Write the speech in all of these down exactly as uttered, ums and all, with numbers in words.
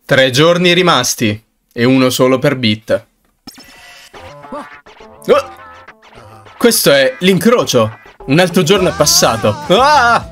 Tre giorni rimasti e uno solo per bit. Oh! Questo è l'incrocio. Un altro giorno è passato. Ah!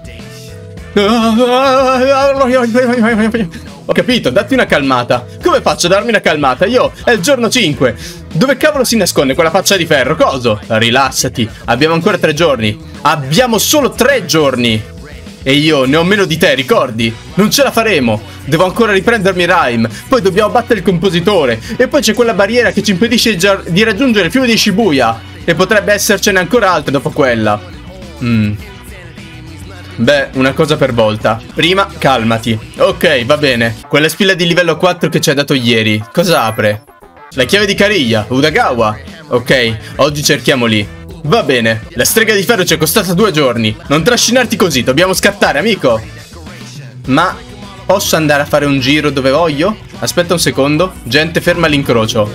Ho capito, datti una calmata. Come faccio a darmi una calmata? Io, è il giorno cinque. Dove cavolo si nasconde quella faccia di ferro? Coso? Rilassati, abbiamo ancora tre giorni. Abbiamo solo tre giorni. E io ne ho meno di te, ricordi? Non ce la faremo. Devo ancora riprendermi Rhyme. Poi dobbiamo battere il compositore. E poi c'è quella barriera che ci impedisce di raggiungere il fiume di Shibuya. E potrebbe essercene ancora altre dopo quella. Mm. Beh, una cosa per volta. Prima, calmati. Ok, va bene. Quella spilla di livello quattro che ci hai dato ieri, cosa apre? La chiave di Kariya, Udagawa. Ok, oggi cerchiamo lì. Va bene, la strega di ferro ci è costata due giorni. Non trascinarti così, dobbiamo scattare, amico. Ma posso andare a fare un giro dove voglio? Aspetta un secondo. Gente, ferma l'incrocio.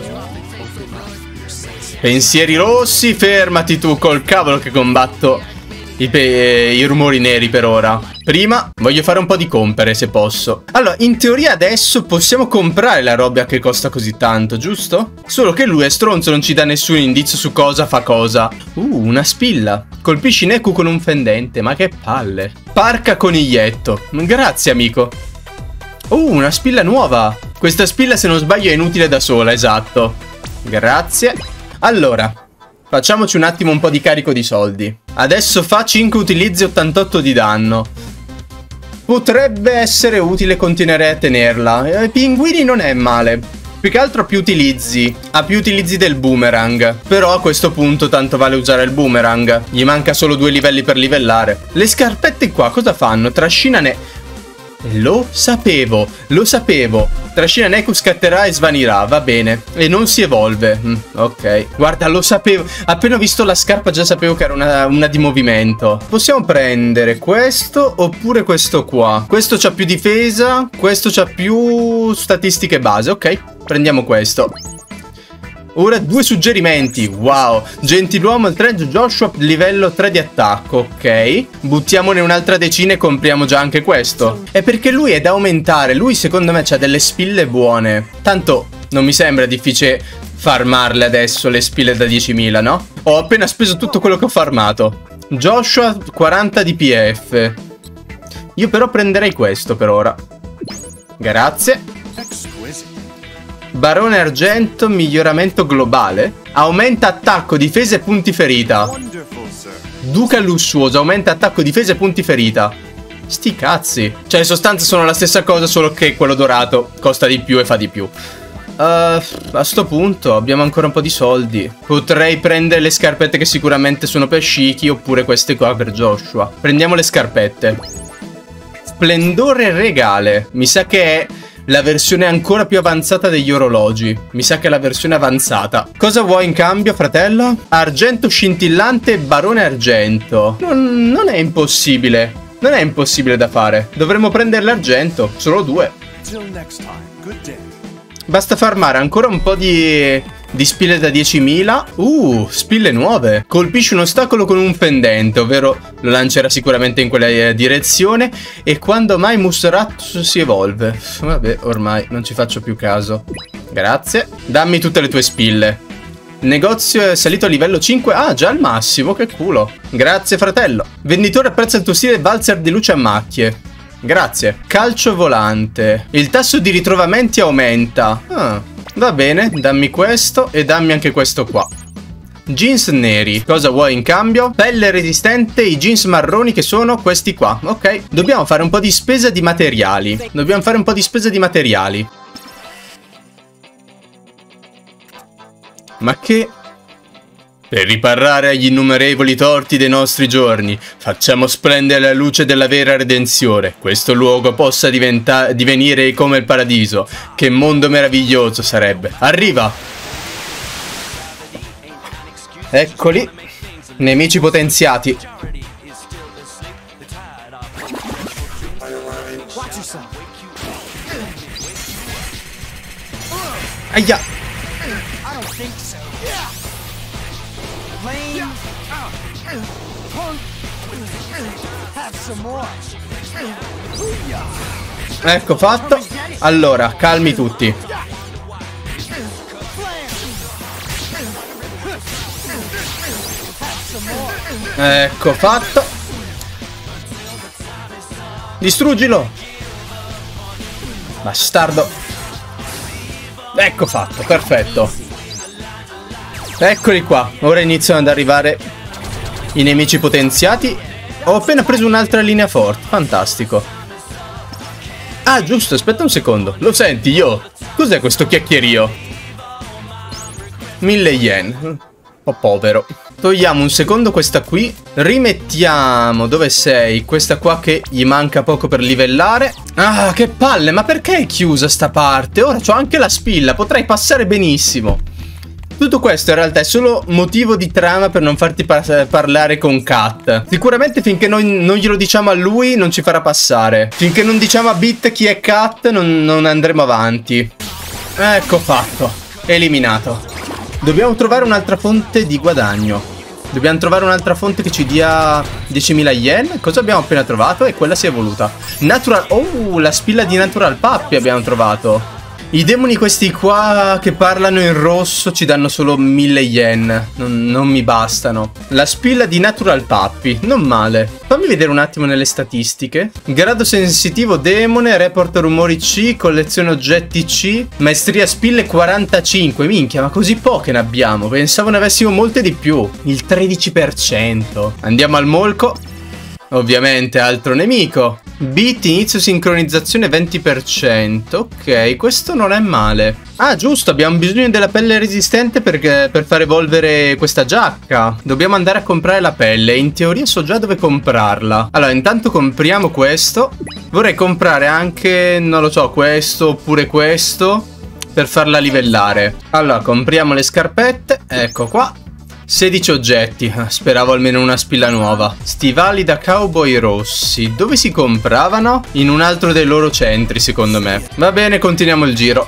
Pensieri rossi, fermati tu, col cavolo che combatto I, I rumori neri per ora. Prima voglio fare un po' di compere, se posso. Allora, in teoria adesso possiamo comprare la roba che costa così tanto, giusto? Solo che lui è stronzo, non ci dà nessun indizio su cosa fa cosa. Uh, una spilla. Colpisci Neku con un fendente, ma che palle. Parca coniglietto. Grazie, amico. Uh, una spilla nuova. Questa spilla, se non sbaglio, è inutile da sola, esatto. Grazie. Allora, facciamoci un attimo un po' di carico di soldi. Adesso fa cinque utilizzi, ottantotto di danno. Potrebbe essere utile, continuerei a tenerla. I pinguini non è male. Più che altro ha più utilizzi. Ha più utilizzi del boomerang. Però a questo punto tanto vale usare il boomerang. Gli manca solo due livelli per livellare. Le scarpette qua cosa fanno? Trascina ne... Lo sapevo, lo sapevo. Trascina Neku, scatterà e svanirà, va bene. E non si evolve. mm, Ok, guarda, lo sapevo. Appena ho visto la scarpa già sapevo che era una, una di movimento. Possiamo prendere questo oppure questo qua. Questo c'ha più difesa, questo c'ha più statistiche base. Ok, prendiamo questo. Ora due suggerimenti. Wow. Gentiluomo il tre, Joshua livello tre di attacco. Ok. Buttiamone un'altra decina e compriamo già anche questo. È perché lui è da aumentare. Lui secondo me c'ha delle spille buone. Tanto non mi sembra difficile farmarle adesso le spille da diecimila, no? Ho appena speso tutto quello che ho farmato. Joshua quaranta di P F. Io però prenderei questo per ora. Grazie. Barone argento, miglioramento globale. Aumenta attacco, difesa e punti ferita. Duca lussuoso, aumenta attacco, difesa e punti ferita. Sti cazzi. Cioè in sostanza sono la stessa cosa, solo che quello dorato costa di più e fa di più. uh, A sto punto abbiamo ancora un po' di soldi. Potrei prendere le scarpette che sicuramente sono per Shiki, oppure queste qua per Joshua. Prendiamo le scarpette. Splendore regale. Mi sa che è la versione ancora più avanzata degli orologi. Mi sa che è la versione avanzata. Cosa vuoi in cambio, fratello? Argento scintillante, barone argento. Non, non è impossibile. Non è impossibile da fare. Dovremmo prendere l'argento. Solo due. Basta farmare ancora un po' di... di spille da diecimila. Uh, spille nuove. Colpisci un ostacolo con un fendente, ovvero lo lancerà sicuramente in quella direzione. E quando mai Musratsu si evolve? Vabbè, ormai non ci faccio più caso. Grazie. Dammi tutte le tue spille. Negozio è salito a livello cinque. Ah, già al massimo, che culo. Grazie, fratello. Venditore apprezza il tuo stile valzer di luce a macchie. Grazie. Calcio volante. Il tasso di ritrovamenti aumenta. Ah, va bene, dammi questo e dammi anche questo qua. Jeans neri. Cosa vuoi in cambio? Pelle resistente, i jeans marroni che sono questi qua. Ok, dobbiamo fare un po' di spesa di materiali. Dobbiamo fare un po' di spesa di materiali. Ma che... Per riparare agli innumerevoli torti dei nostri giorni, facciamo splendere la luce della vera redenzione. Questo luogo possa divenire come il paradiso. Che mondo meraviglioso sarebbe. Arriva! Eccoli. Nemici potenziati. Aia! Ecco fatto. Allora, calmi tutti. Ecco fatto. Distruggilo. Bastardo. Ecco fatto, perfetto. Eccoli qua. Ora iniziano ad arrivare i nemici potenziati. Ho appena preso un'altra linea forte. Fantastico. Ah, giusto, aspetta un secondo. Lo senti, io? Cos'è questo chiacchierio? Mille yen. Un po' povero. Togliamo un secondo questa qui. Rimettiamo. Dove sei? Questa qua che gli manca poco per livellare. Ah, che palle. Ma perché è chiusa sta parte? Ora c'ho anche la spilla. Potrei passare benissimo. Tutto questo in realtà è solo motivo di trama per non farti par parlare con Kat. Sicuramente finché noi non glielo diciamo a lui non ci farà passare. Finché non diciamo a Bit chi è Kat non, non andremo avanti. Ecco fatto. Eliminato. Dobbiamo trovare un'altra fonte di guadagno. Dobbiamo trovare un'altra fonte che ci dia diecimila yen. Cosa abbiamo appena trovato? E quella si è evoluta. Natural... Oh, la spilla di Natural Puppy abbiamo trovato. I demoni questi qua che parlano in rosso ci danno solo mille yen. Non, non mi bastano. La spilla di Natural Puppy. Non male. Fammi vedere un attimo nelle statistiche. Grado sensitivo demone, report rumori C, collezione oggetti C, maestria spille quarantacinque. Minchia, ma così poche ne abbiamo. Pensavo ne avessimo molte di più. Il tredici per cento. Andiamo al molco. Ovviamente altro nemico. Bit, inizio sincronizzazione venti per cento. Ok, questo non è male. Ah, giusto, abbiamo bisogno della pelle resistente per, per far evolvere questa giacca. Dobbiamo andare a comprare la pelle. In teoria so già dove comprarla. Allora, intanto compriamo questo. Vorrei comprare anche, non lo so, questo oppure questo per farla livellare. Allora, compriamo le scarpette. Ecco qua. sedici oggetti, speravo almeno una spilla nuova. Stivali da cowboy rossi. Dove si compravano? In un altro dei loro centri, secondo me. Va bene, continuiamo il giro.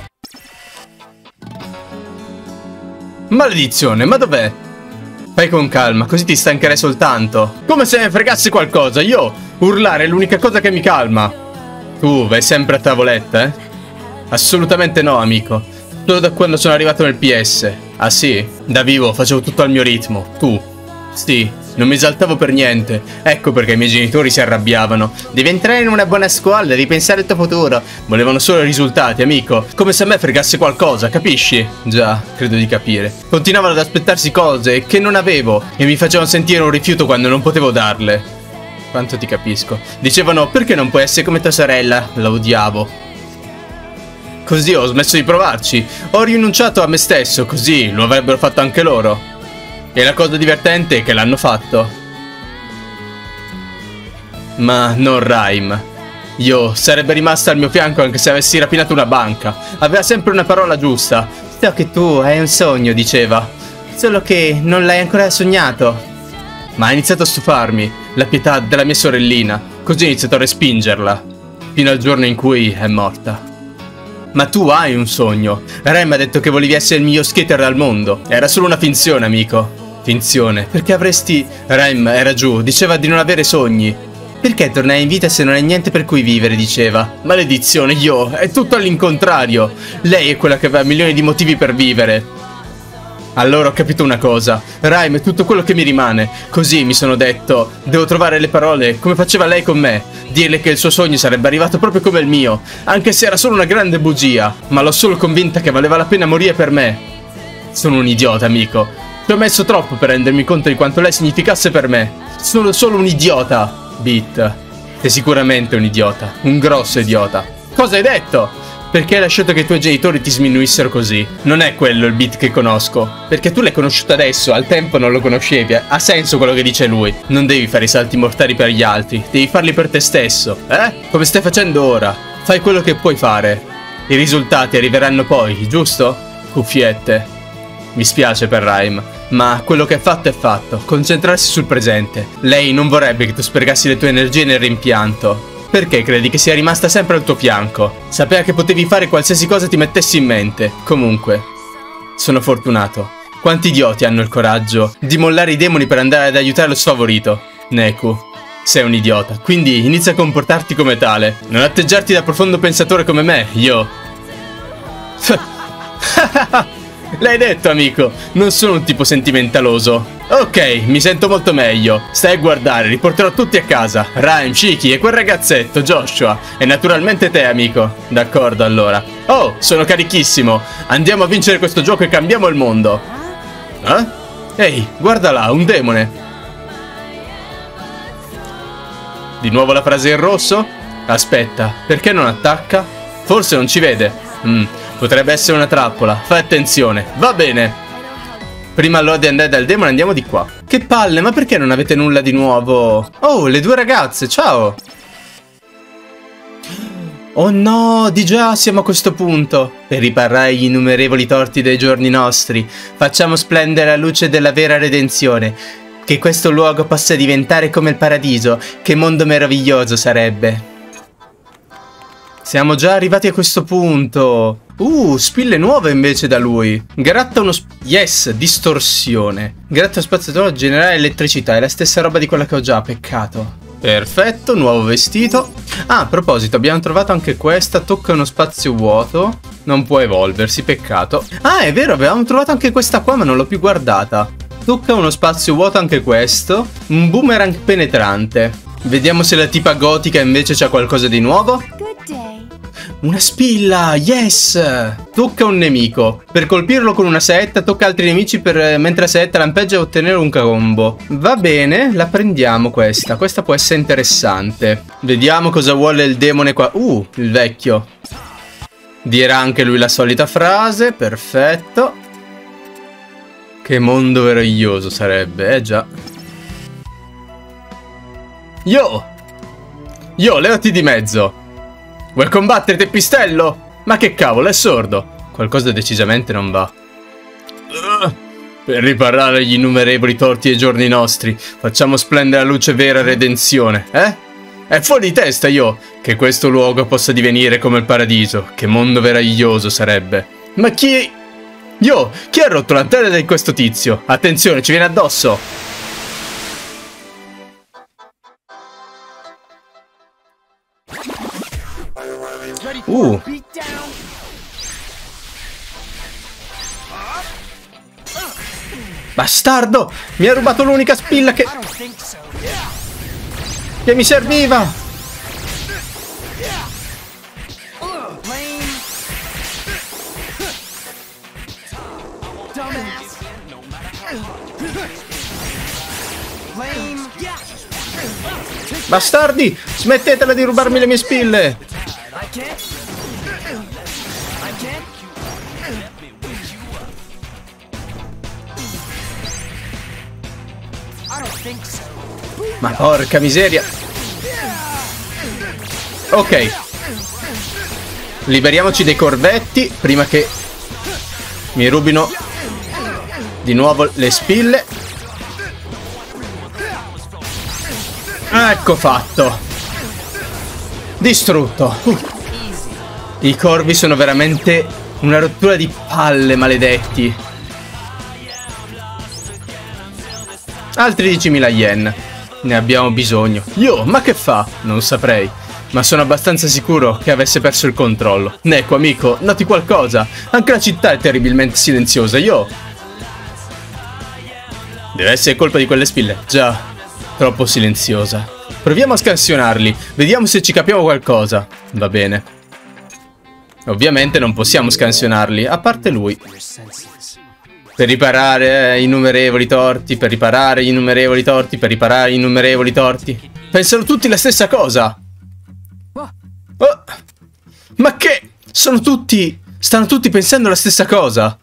Maledizione, ma dov'è? Fai con calma, così ti stancherai soltanto. Come se ne fregassi qualcosa, io urlare è l'unica cosa che mi calma. Tu vai sempre a tavoletta, eh? Assolutamente no, amico. Solo da quando sono arrivato nel P S. Ah sì? Da vivo facevo tutto al mio ritmo. Tu? Sì, non mi esaltavo per niente. Ecco perché i miei genitori si arrabbiavano. Devi entrare in una buona scuola, devi pensare al tuo futuro. Volevano solo i risultati, amico. Come se a me fregasse qualcosa, capisci? Già, credo di capire. Continuavano ad aspettarsi cose che non avevo e mi facevano sentire un rifiuto quando non potevo darle. Quanto ti capisco. Dicevano, perché non puoi essere come tua sorella? La odiavo. Così ho smesso di provarci. Ho rinunciato a me stesso, così lo avrebbero fatto anche loro. E la cosa divertente è che l'hanno fatto. Ma non Rhyme. Io sarebbe rimasta al mio fianco anche se avessi rapinato una banca. Aveva sempre una parola giusta. So che tu hai un sogno, diceva. Solo che non l'hai ancora sognato. Ma ha iniziato a stufarmi. La pietà della mia sorellina. Così ho iniziato a respingerla. Fino al giorno in cui è morta. Ma tu hai un sogno. Rem ha detto che volevi essere il miglior skater al mondo. Era solo una finzione, amico. Finzione? Perché avresti... Rem era giù, diceva di non avere sogni. Perché tornare in vita se non hai niente per cui vivere, diceva. Maledizione, io, è tutto all'incontrario. Lei è quella che aveva milioni di motivi per vivere. Allora ho capito una cosa. Rhyme è tutto quello che mi rimane. Così mi sono detto, devo trovare le parole come faceva lei con me. Dirle che il suo sogno sarebbe arrivato proprio come il mio. Anche se era solo una grande bugia. Ma l'ho solo convinta che valeva la pena morire per me. Sono un idiota, amico. Ci ho messo troppo per rendermi conto di quanto lei significasse per me. Sono solo un idiota. Bit, sei sicuramente un idiota. Un grosso idiota. Cosa hai detto? Perché hai lasciato che i tuoi genitori ti sminuissero così? Non è quello il Bit che conosco. Perché tu l'hai conosciuto adesso, al tempo non lo conoscevi. Ha senso quello che dice lui. Non devi fare i salti mortali per gli altri, devi farli per te stesso. Eh? Come stai facendo ora? Fai quello che puoi fare. I risultati arriveranno poi, giusto? Cuffiette. Mi spiace per Rhyme, ma quello che è fatto è fatto. Concentrarsi sul presente. Lei non vorrebbe che tu spregassi le tue energie nel rimpianto. Perché credi che sia rimasta sempre al tuo fianco? Sapeva che potevi fare qualsiasi cosa ti mettessi in mente. Comunque, sono fortunato. Quanti idioti hanno il coraggio di mollare i demoni per andare ad aiutare lo sfavorito? Neku, sei un idiota, quindi inizia a comportarti come tale. Non atteggiarti da profondo pensatore come me, io. L'hai detto, amico, non sono un tipo sentimentaloso. Ok, mi sento molto meglio. Stai a guardare, riporterò tutti a casa. Rhyme, Shiki e quel ragazzetto, Joshua. E naturalmente te, amico. D'accordo, allora. Oh, sono carichissimo. Andiamo a vincere questo gioco e cambiamo il mondo. Eh? Ehi, guarda là, un demone. Di nuovo la frase in rosso? Aspetta, perché non attacca? Forse non ci vede. Mm, potrebbe essere una trappola. Fai attenzione. Va bene. Prima allora di andare dal demone andiamo di qua. Che palle, ma perché non avete nulla di nuovo? Oh, le due ragazze, ciao. Oh no, di già siamo a questo punto. Per riparare gli innumerevoli torti dei giorni nostri, facciamo splendere la luce della vera redenzione. Che questo luogo possa diventare come il paradiso. Che mondo meraviglioso sarebbe. Siamo già arrivati a questo punto. Uh, spille nuove invece da lui. Gratta uno... Yes, distorsione. Gratta spaziatore, generare elettricità. È la stessa roba di quella che ho già, peccato. Perfetto, nuovo vestito. Ah, a proposito, abbiamo trovato anche questa. Tocca uno spazio vuoto. Non può evolversi, peccato. Ah, è vero, avevamo trovato anche questa qua, ma non l'ho più guardata. Tocca uno spazio vuoto anche questo. Un boomerang penetrante. Vediamo se la tipa gotica invece c'ha qualcosa di nuovo. Una spilla, yes! Tocca un nemico. Per colpirlo con una saetta tocca altri nemici per, mentre la saetta lampeggia e ottenere un combo. Va bene, la prendiamo questa. Questa può essere interessante. Vediamo cosa vuole il demone qua. Uh, il vecchio. Dirà anche lui la solita frase, perfetto. Che mondo meraviglioso sarebbe, eh già. Yo! Yo, levati di mezzo. Vuoi combattere, te pistello? Ma che cavolo, è sordo. Qualcosa decisamente non va. Uh, per riparare gli innumerevoli torti ai giorni nostri, facciamo splendere la luce vera redenzione, eh? È fuori di testa, io. Che questo luogo possa divenire come il paradiso. Che mondo meraviglioso sarebbe. Ma chi... Yo, chi ha rotto la tela di questo tizio? Attenzione, ci viene addosso. Uh. Bastardo! Mi ha rubato l'unica spilla che... Che mi serviva! Bastardi! Smettetela di rubarmi le mie spille! Ma porca miseria. Ok. Liberiamoci dei corvetti prima che mi rubino di nuovo le spille. Ecco fatto. Distrutto. uh. I corvi sono veramente una rottura di palle, maledetti. Altri diecimila yen. Ne abbiamo bisogno. Yo, ma che fa? Non saprei. Ma sono abbastanza sicuro che avesse perso il controllo. Neko, amico, noti qualcosa? Anche la città è terribilmente silenziosa. Yo. Deve essere colpa di quelle spille. Già, troppo silenziosa. Proviamo a scansionarli. Vediamo se ci capiamo qualcosa. Va bene. Ovviamente non possiamo scansionarli, a parte lui. Per riparare innumerevoli torti, per riparare innumerevoli torti, per riparare innumerevoli torti. Pensano tutti la stessa cosa. Oh, ma che? Sono tutti... Stanno tutti pensando la stessa cosa.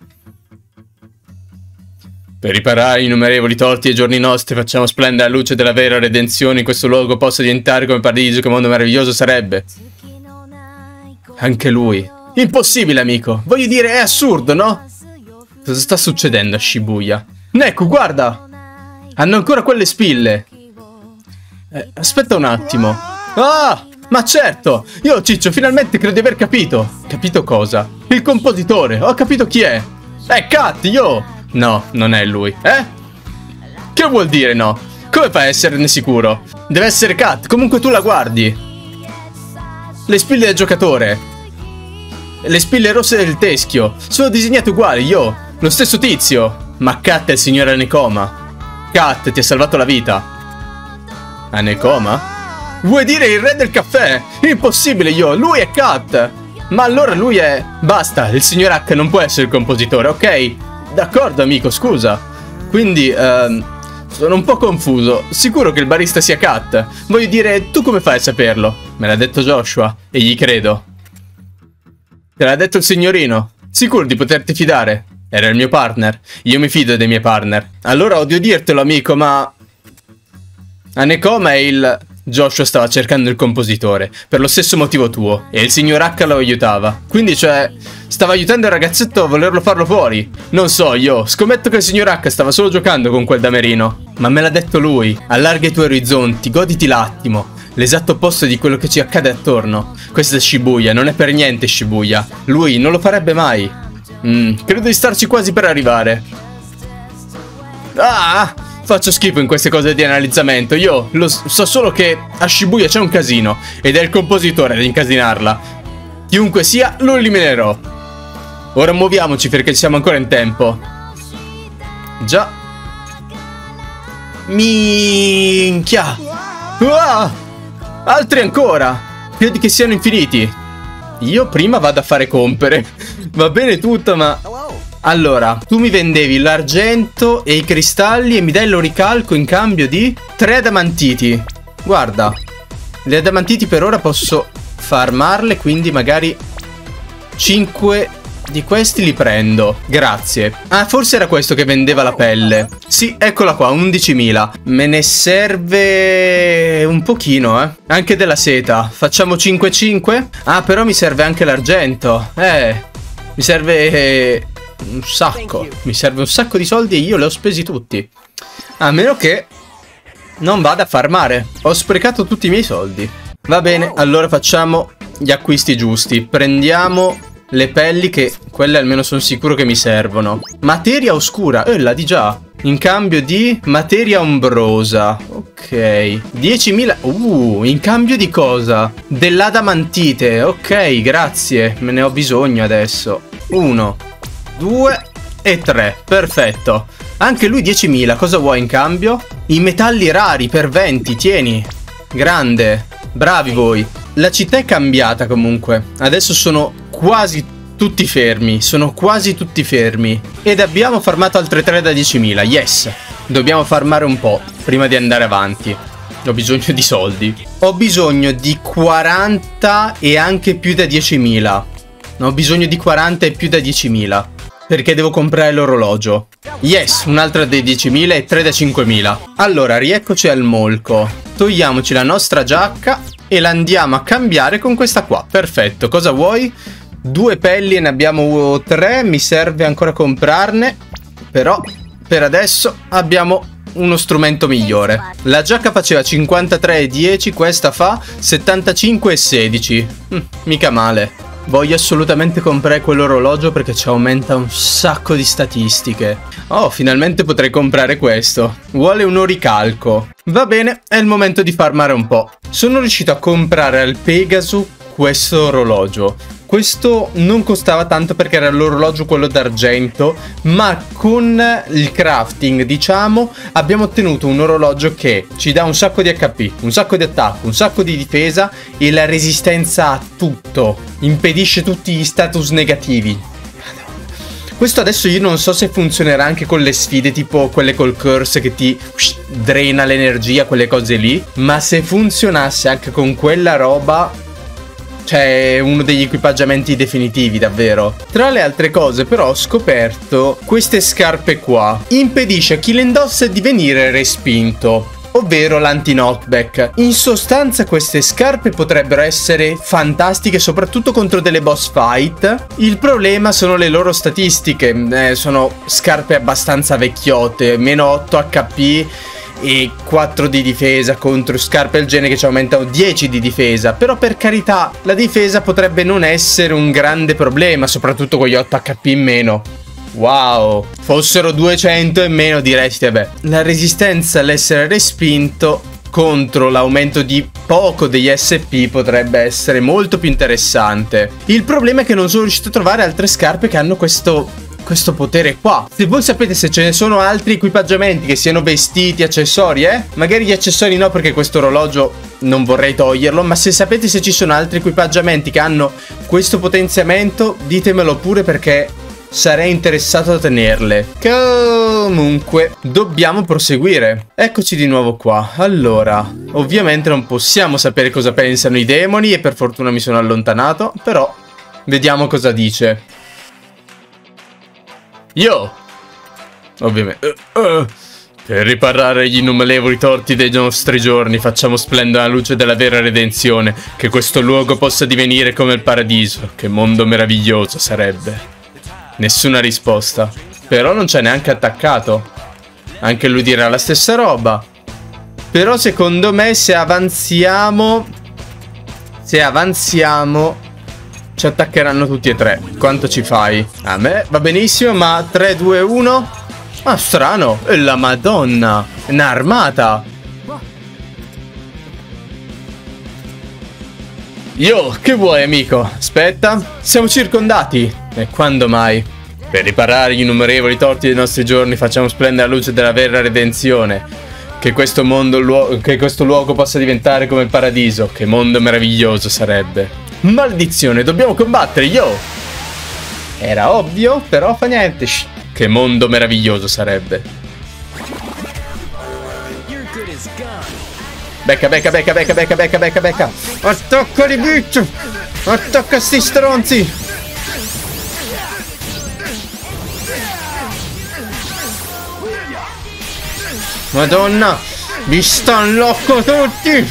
Per riparare innumerevoli torti ai giorni nostri, facciamo splendere la luce della vera redenzione in questo luogo possa diventare come paradiso, che mondo meraviglioso sarebbe. Anche lui. Impossibile, amico. Voglio dire, è assurdo, no? Cosa sta succedendo a Shibuya? Neko, guarda! Hanno ancora quelle spille. Eh, aspetta un attimo. Ah! Ma certo! Io, Ciccio, finalmente credo di aver capito. Capito cosa? Il compositore. Ho capito chi è. È Cat, io! No, non è lui. Eh? Che vuol dire no? Come fai a esserne sicuro? Deve essere Kat, comunque tu la guardi. Le spille del giocatore, le spille rosse del teschio sono disegnate uguali, yo. Lo stesso tizio. Ma Kat è il signore Anekoma. Kat ti ha salvato la vita. Anekoma? Vuoi dire il re del caffè? Impossibile, yo, lui è Kat. Ma allora lui è... Basta, il signor H non può essere il compositore, ok? D'accordo, amico, scusa. Quindi, ehm, sono un po' confuso. Sicuro che il barista sia Kat. Voglio dire, tu come fai a saperlo? Me l'ha detto Joshua e gli credo. Te l'ha detto il signorino? Sicuro di poterti fidare? Era il mio partner. Io mi fido dei miei partner. Allora odio dirtelo, amico, ma... Anekoma è il... Joshua stava cercando il compositore, per lo stesso motivo tuo, e il signor H lo aiutava. Quindi, cioè, stava aiutando il ragazzetto a volerlo farlo fuori. Non so, io, scommetto che il signor H stava solo giocando con quel damerino. Ma me l'ha detto lui. Allarga i tuoi orizzonti, goditi l'attimo. L'esatto opposto di quello che ci accade attorno. Questa è Shibuya, non è per niente Shibuya. Lui non lo farebbe mai. Mm, credo di starci quasi per arrivare. Ah! Faccio schifo in queste cose di analizzamento. Io lo so solo che a Shibuya c'è un casino ed è il compositore ad incasinarla. Chiunque sia, lo eliminerò. Ora muoviamoci perché siamo ancora in tempo. Già. Minchia. Ah! Altri ancora. Credo che siano infiniti. Io prima vado a fare compere. Va bene tutto, ma... Allora, tu mi vendevi l'argento e i cristalli e mi dai l'oricalco in cambio di tre adamantiti. Guarda, le adamantiti per ora posso farmarle, quindi magari cinque di questi li prendo. Grazie. Ah, forse era questo che vendeva la pelle. Sì, eccola qua, undicimila. Me ne serve un pochino, eh. Anche della seta. Facciamo cinque cinque? Ah, però mi serve anche l'argento. Eh, mi serve... Eh... un sacco. Mi serve un sacco di soldi e io li ho spesi tutti. A meno che non vada a farmare. Ho sprecato tutti i miei soldi. Va bene, allora facciamo gli acquisti giusti. Prendiamo le pelli, che quelle almeno sono sicuro che mi servono. Materia oscura, eh, la di già. In cambio di materia ombrosa. Ok, diecimila. Uh, in cambio di cosa? Dell'adamantite. Ok, grazie, me ne ho bisogno adesso. Uno, due e tre, perfetto. Anche lui diecimila, cosa vuoi in cambio? I metalli rari per venti, tieni. Grande, bravi voi. La città è cambiata comunque. Adesso sono quasi tutti fermi, sono quasi tutti fermi. Ed abbiamo farmato altre tre da diecimila, yes. Dobbiamo farmare un po' prima di andare avanti. Ho bisogno di soldi. Ho bisogno di quaranta e anche più da diecimila. Ho bisogno di quaranta e più da diecimila. Perché devo comprare l'orologio. Yes, un'altra dei diecimila e tre da cinquemila. Allora, rieccoci al molco. Togliamoci la nostra giacca e la andiamo a cambiare con questa qua. Perfetto, cosa vuoi? Due pelli e ne abbiamo tre. Mi serve ancora comprarne. Però, per adesso, abbiamo uno strumento migliore. La giacca faceva cinquantatré e dieci, questa fa settantacinque e sedici. Hm, mica male. Voglio assolutamente comprare quell'orologio perché ci aumenta un sacco di statistiche. Oh, finalmente potrei comprare questo. Vuole un oricalco. Va bene, è il momento di farmare un po'. Sono riuscito a comprare al Pegasus questo orologio. Questo non costava tanto perché era l'orologio quello d'argento, ma con il crafting, diciamo, abbiamo ottenuto un orologio che ci dà un sacco di H P, un sacco di attacco, un sacco di difesa e la resistenza a tutto. Impedisce tutti gli status negativi. Questo adesso io non so se funzionerà anche con le sfide, tipo quelle col curse che ti drena l'energia, quelle cose lì. Ma se funzionasse anche con quella roba... Cioè, uno degli equipaggiamenti definitivi, davvero. Tra le altre cose, però, ho scoperto queste scarpe qua. Impedisce a chi le indossa di venire respinto, ovvero l'anti-knockback. In sostanza, queste scarpe potrebbero essere fantastiche, soprattutto contro delle boss fight. Il problema sono le loro statistiche. Eh, sono scarpe abbastanza vecchiotte, meno otto H P... e quattro di difesa contro scarpe del genere che ci aumentano dieci di difesa. Però per carità, la difesa potrebbe non essere un grande problema, soprattutto con gli otto H P in meno. Wow, fossero duecento e meno diresti, vabbè. La resistenza all'essere respinto contro l'aumento di poco degli S P potrebbe essere molto più interessante. Il problema è che non sono riuscito a trovare altre scarpe che hanno questo... questo potere qua. Se voi sapete se ce ne sono altri equipaggiamenti, che siano vestiti, accessori, eh? Magari gli accessori no, perché questo orologio non vorrei toglierlo, ma se sapete se ci sono altri equipaggiamenti che hanno questo potenziamento, ditemelo pure, perché sarei interessato a tenerle. Comunque, dobbiamo proseguire. Eccoci di nuovo qua. Allora, ovviamente non possiamo sapere cosa pensano i demoni e per fortuna mi sono allontanato, però vediamo cosa dice. Io, ovviamente, uh, uh, per riparare gli innumerevoli torti dei nostri giorni, facciamo splendere la luce della vera redenzione, che questo luogo possa divenire come il paradiso. Che mondo meraviglioso sarebbe. Nessuna risposta, però non c'è neanche attaccato. Anche lui dirà la stessa roba. Però secondo me se avanziamo, se avanziamo... ci attaccheranno tutti e tre. Quanto ci fai? A me va benissimo, ma tre, due, uno. Ah, strano. E la Madonna. Un'armata. Io, che vuoi, amico? Aspetta. Siamo circondati. E quando mai? Per riparare gli innumerevoli torti dei nostri giorni, facciamo splendere la luce della vera redenzione. Che questo mondo, luogo, che questo luogo possa diventare come il paradiso. Che mondo meraviglioso sarebbe. Maledizione, dobbiamo combattere, yo! Era ovvio, però fa niente. Shh. Che mondo meraviglioso sarebbe. Becca, becca, becca, becca, becca, becca, becca, becca. Attacca di bitch! Attacca sti stronzi! Madonna! Vi stanno loco tutti!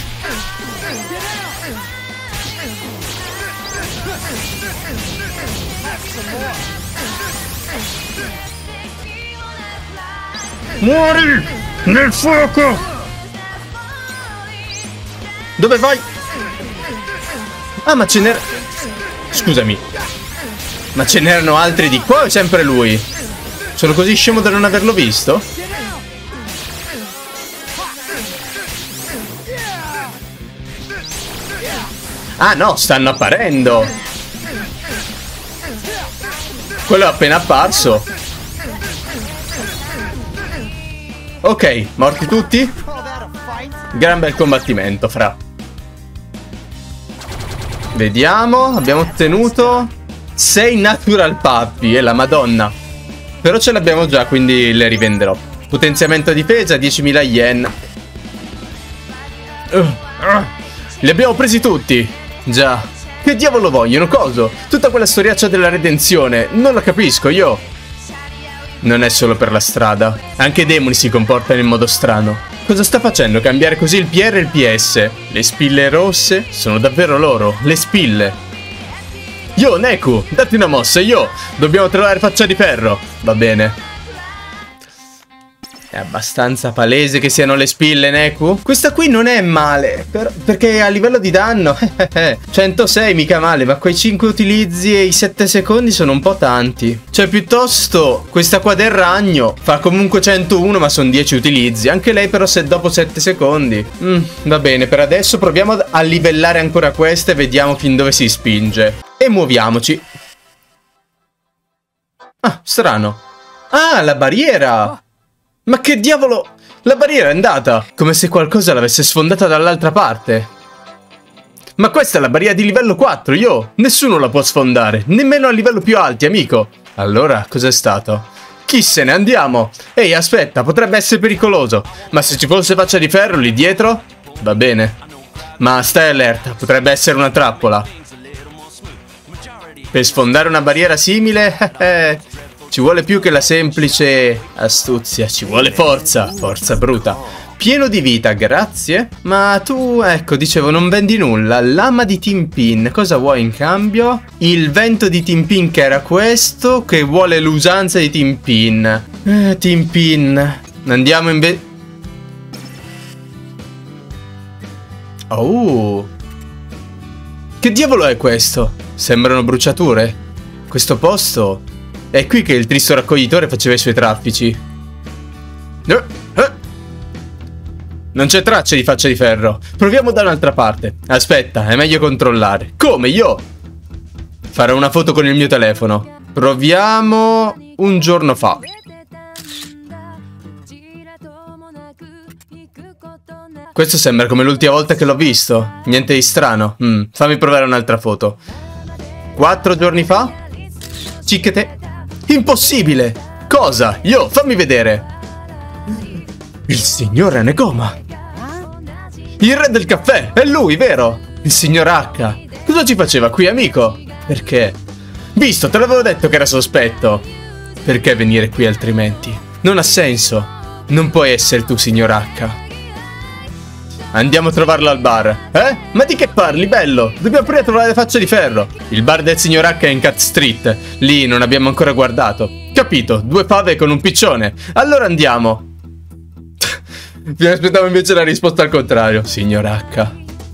Muori! Nel fuoco! Dove vai? Ah, ma ce n'era... Scusami. Ma ce n'erano altri di qua o è sempre lui? Sono così scemo da non averlo visto? Ah no, stanno apparendo. Quello è appena apparso. Ok, morti tutti? Gran bel combattimento, fra. Vediamo, abbiamo ottenuto sei natural puppy, e la madonna. Però ce l'abbiamo già, quindi le rivenderò. Potenziamento difesa, diecimila yen. uh, uh, Li abbiamo presi tutti. Già. Che diavolo vogliono, coso? Tutta quella storiaccia della redenzione, non la capisco, io. Non è solo per la strada. Anche i demoni si comportano in modo strano. Cosa sta facendo cambiare così il P R e il P S? Le spille rosse sono davvero loro, le spille. Yo, Neku, datti una mossa, yo. Dobbiamo trovare faccia di ferro. Va bene. È abbastanza palese che siano le spille, Neku. Questa qui non è male, per, perché a livello di danno centosei mica male, ma quei cinque utilizzi e i sette secondi sono un po' tanti. Cioè piuttosto questa qua del ragno fa comunque centouno, ma sono dieci utilizzi. Anche lei però se dopo sette secondi. mm, Va bene, per adesso proviamo a livellare ancora questa e vediamo fin dove si spinge. E muoviamoci. Ah, strano. Ah, la barriera. Ma che diavolo? La barriera è andata! Come se qualcosa l'avesse sfondata dall'altra parte. Ma questa è la barriera di livello quattro, yo! Nessuno la può sfondare, nemmeno a livello più alti, amico! Allora, cos'è stato? Chi se ne, andiamo! Ehi, aspetta, potrebbe essere pericoloso. Ma se ci fosse faccia di ferro lì dietro? Va bene. Ma stai allerta, potrebbe essere una trappola. Per sfondare una barriera simile, ci vuole più che la semplice astuzia, ci vuole forza, forza bruta. Pieno di vita, grazie. Ma tu, ecco, dicevo, non vendi nulla. Lama di Tinpin, cosa vuoi in cambio? Il vento di Tinpin, che era questo, che vuole l'usanza di Tinpin. Eh, Tinpin. Andiamo invece... Oh. Che diavolo è questo? Sembrano bruciature. Questo posto È qui che il tristo raccoglitore faceva i suoi traffici. Eh, eh. Non c'è traccia di faccia di ferro. Proviamo da un'altra parte. Aspetta, è meglio controllare. Come, io? Farò una foto con il mio telefono. Proviamo un giorno fa. Questo sembra come l'ultima volta che l'ho visto. Niente di strano. Mm, fammi provare un'altra foto. Quattro giorni fa? Cicchete. Impossibile! Cosa? Io, fammi vedere. Il signor Anegoma. Il re del caffè, è lui, vero? Il signor H. Cosa ci faceva qui, amico? Perché? Visto, te l'avevo detto che era sospetto. Perché venire qui altrimenti? Non ha senso. Non puoi essere tu, signor H. Andiamo a trovarlo al bar. Eh? Ma di che parli, bello? Dobbiamo prima trovare la faccia di ferro. Il bar del signor H è in Cat Street. Lì non abbiamo ancora guardato. Capito, due fave con un piccione. Allora andiamo. Mi aspettavo invece la risposta al contrario, signor H.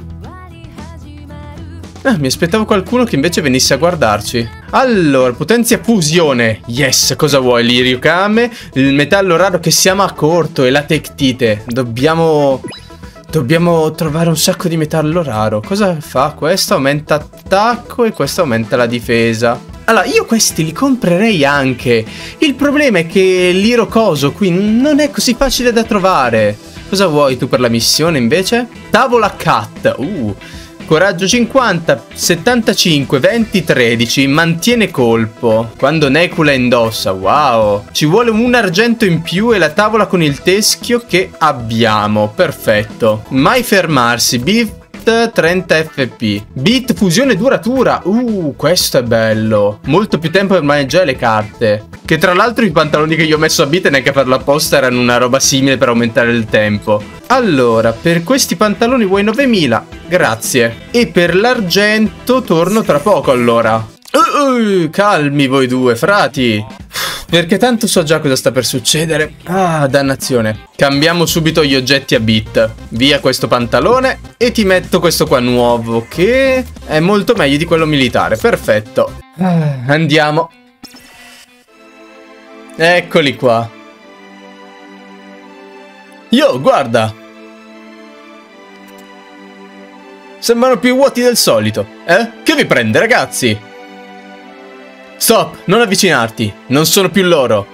Ah, mi aspettavo qualcuno che invece venisse a guardarci. Allora, potenzia fusione. Yes, cosa vuoi? L'iriocame, il metallo raro che siamo a corto e la tectite. Dobbiamo... Dobbiamo trovare un sacco di metallo raro. Cosa fa? Questo aumenta attacco e questo aumenta la difesa. Allora, io questi li comprerei anche. Il problema è che l'iro coso qui non è così facile da trovare. Cosa vuoi tu per la missione invece? Tavola cat. Uh, coraggio cinquanta, settantacinque, venti, tredici. Mantiene colpo quando Necula indossa. Wow. Ci vuole un argento in più e la tavola con il teschio che abbiamo. Perfetto. Mai fermarsi. Beat trenta F P. Beat fusione duratura. Uh, questo è bello. Molto più tempo per maneggiare le carte. Che tra l'altro i pantaloni che io ho messo a Beat neanche per l'apposta erano una roba simile per aumentare il tempo. Allora, per questi pantaloni vuoi novemila? Grazie. E per l'argento torno tra poco allora. Uh, uh, calmi voi due, frati. Perché tanto so già cosa sta per succedere. Ah, dannazione. Cambiamo subito gli oggetti a Beat. Via questo pantalone e ti metto questo qua nuovo, che è molto meglio di quello militare. Perfetto. Ah, andiamo. Eccoli qua. Yo, guarda. Sembrano più vuoti del solito. Eh? Che vi prende, ragazzi? Stop, non avvicinarti. Non sono più loro.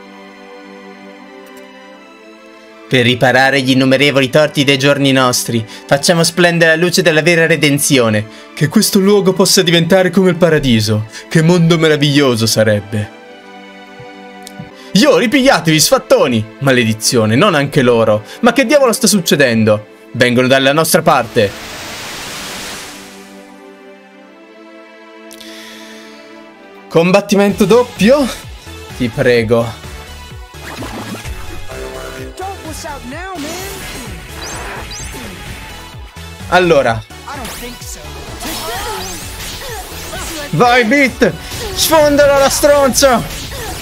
Per riparare gli innumerevoli torti dei giorni nostri, facciamo splendere la luce della vera redenzione. Che questo luogo possa diventare come il paradiso. Che mondo meraviglioso sarebbe. Io, ripigliatevi, sfattoni! Maledizione, non anche loro. Ma che diavolo sta succedendo? Vengono dalla nostra parte. Combattimento doppio? Ti prego. Allora. Vai, Beat! Sfondalo la stronza!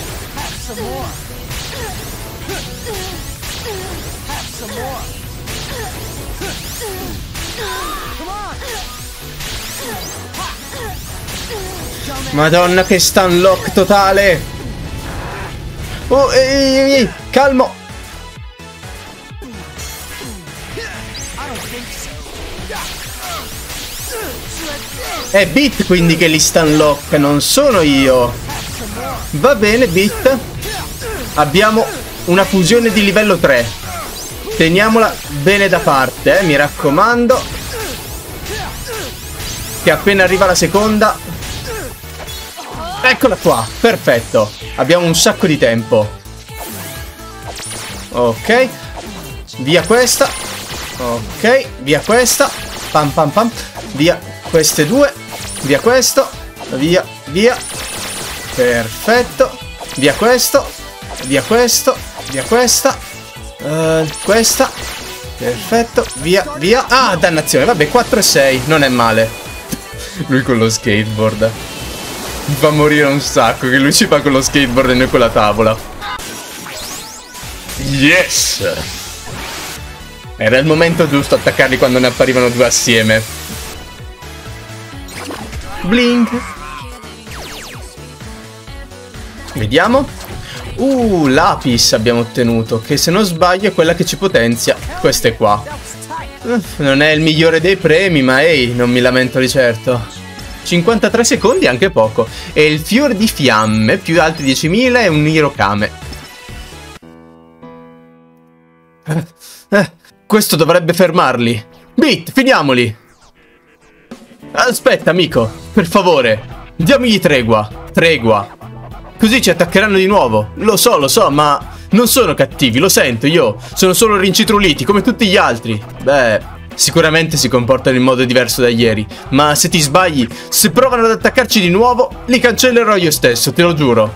Madonna, che stunlock totale! Oh, ehi, ehi, ehi, calmo! È Beat quindi che li stunlock, non sono io. Va bene, Beat. Abbiamo una fusione di livello tre. Teniamola bene da parte, eh, mi raccomando. Che appena arriva la seconda... Eccola qua, perfetto. Abbiamo un sacco di tempo. Ok. Via questa. Ok, via questa. Pam pam pam. Via queste due. Via questo. Via, via. Perfetto. Via questo. Via questo. Via questa. Uh, questa. Perfetto. Via, via. Ah, dannazione. Vabbè, quattro e sei. Non è male. Lui con lo skateboard. Mi fa morire un sacco che lui ci fa con lo skateboard e noi con la tavola. Yes! Era il momento giusto attaccarli quando ne apparivano due assieme. Blink! Vediamo. Uh, Lapis abbiamo ottenuto, che se non sbaglio è quella che ci potenzia. Queste qua. Uff, non è il migliore dei premi, ma ehi, non mi lamento di certo. cinquantatré secondi, anche poco. E il fiore di fiamme, più altri diecimila e un Hirokame. Eh, eh, questo dovrebbe fermarli. Beat, finiamoli. Aspetta, amico, per favore, diamogli tregua. Tregua. Così ci attaccheranno di nuovo. Lo so, lo so, ma non sono cattivi, lo sento, io sono solo rincitruliti come tutti gli altri. Beh, sicuramente si comportano in modo diverso da ieri, ma se ti sbagli, se provano ad attaccarci di nuovo, li cancellerò io stesso, te lo giuro.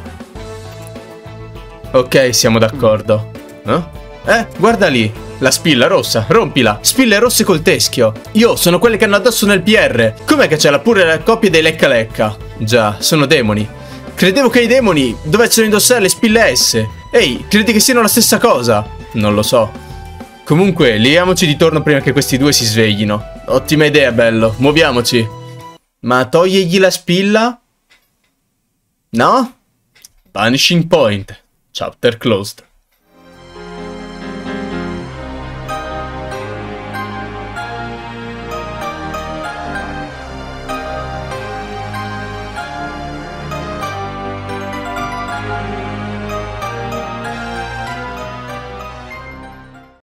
Ok, siamo d'accordo. Eh? Eh, guarda lì, la spilla rossa, rompila. Spille rosse col teschio. Io sono quelle che hanno addosso nel P R. Com'è che c'è la pure la coppia dei lecca lecca? Già, sono demoni. Credevo che i demoni dovessero indossare le spille S. Ehi, credi che siano la stessa cosa? Non lo so. Comunque, liviamoci di torno prima che questi due si sveglino. Ottima idea, bello. Muoviamoci. Ma togliegli la spilla? No? Vanishing point. Chapter closed.